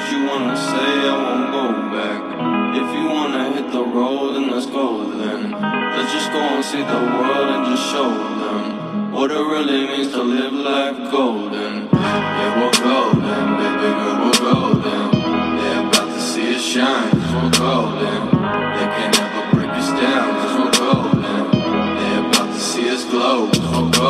you wanna say, I won't go back. If you wanna hit the road, then let's go then. Let's just go and see the world and just show them what it really means to live life golden. Yeah, we're golden, baby girl, we're golden. They're about to see us shine, cause we're golden. They can't ever break us down, cause we're golden. They're about to see us glow, cause we're golden.